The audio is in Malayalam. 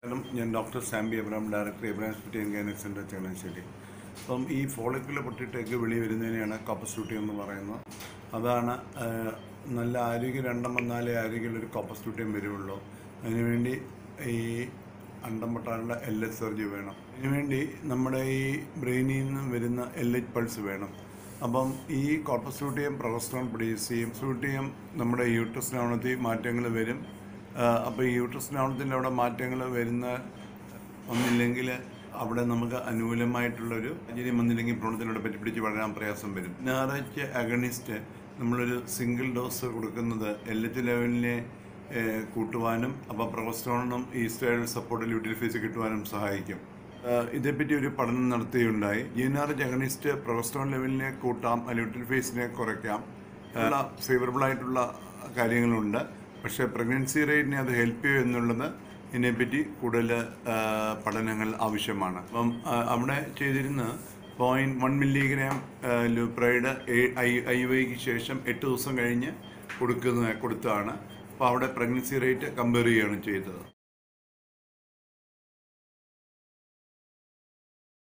ഞാൻ doctor Sambi Abraham, director Abraham സ്പിറ്റി ആൻഡ് ഗൈനക് സെൻ്റർ ചങ്ങനാശ്ശേരി. അപ്പം ഈ ഫോളിക്കുലർ പൊട്ടിയിട്ട് എഗ്ഗ് വെളി വരുന്നതിനെയാണ് കോപ്പർസ്യൂട്ടി എന്ന് പറയുന്നത്. അതാണ് നല്ല ആരോഗ്യം, രണ്ടും വന്നാലേ ആരോഗ്യമുള്ളൊരു കോപ്പർസ്യൂട്ടിയും വരുള്ളൂ. അതിനുവേണ്ടി ഈ അണ്ടം പൊട്ടാനുള്ള LH സർജറി വേണം. അതിനുവേണ്ടി നമ്മുടെ ഈ ബ്രെയിനിൽ നിന്ന് വരുന്ന LH പൾസ് വേണം. അപ്പം ഈ കോപ്പർസ്യൂട്ടിയം പ്രൊജസ്ട്രോൺ പ്രൊഡ്യൂസ് ചെയ്യും. സ്യൂട്ടിയം നമ്മുടെ യൂട്രസിനകത്ത് മാറ്റങ്ങൾ വരും. അപ്പോൾ ഈ യൂട്രസിനകത്തിൻ്റെ അവിടെ മാറ്റങ്ങൾ വന്നില്ലെങ്കിൽ അവിടെ നമുക്ക് അനുകൂലമായിട്ടുള്ളൊരു സാഹചര്യം വന്നില്ലെങ്കിൽ ഭ്രൂണത്തിനോട് പറ്റിപ്പിടിച്ച് വളരാൻ പ്രയാസം വരും. NRH അഗണിസ്റ്റ് നമ്മളൊരു സിംഗിൾ ഡോസ് കൊടുക്കുന്നത് LH ലെവലിനെ കൂട്ടുവാനും അപ്പോൾ പ്രൊജസ്ട്രോണിനും ഈ സ്റ്റൈൽ സപ്പോർട്ട് ല്യൂട്ടിൽ ഫേസ് കിട്ടുവാനും സഹായിക്കും. ഇതേപ്പറ്റി ഒരു പഠനം നടത്തുകയുണ്ടായി. NRH അഗണിസ്റ്റ് പ്രൊജസ്ട്രോൺ ലെവലിനെ കൂട്ടാം, ല്യൂട്ടിൽ ഫേസിനെ കുറയ്ക്കാം. ഫേവറബിൾ ആയിട്ടുള്ള കാര്യങ്ങളുണ്ട്. പക്ഷേ പ്രഗ്നൻസി റേറ്റിനെ അത് ഹെൽപ്പ് ചെയ്യും എന്നുള്ളത് ഇതിനെപ്പറ്റി കൂടുതൽ പഠനങ്ങൾ ആവശ്യമാണ്. അപ്പം അവിടെ ചെയ്തിരുന്ന 0.1 മില്ലിഗ്രാം ലൂപ്രൈഡ് IUIക്ക് ശേഷം 8 ദിവസം കഴിഞ്ഞ് കൊടുത്തതാണ്. അപ്പോൾ അവിടെ പ്രഗ്നൻസി റേറ്റ് കമ്പയർ ചെയ്യുകയാണ് ചെയ്തത്.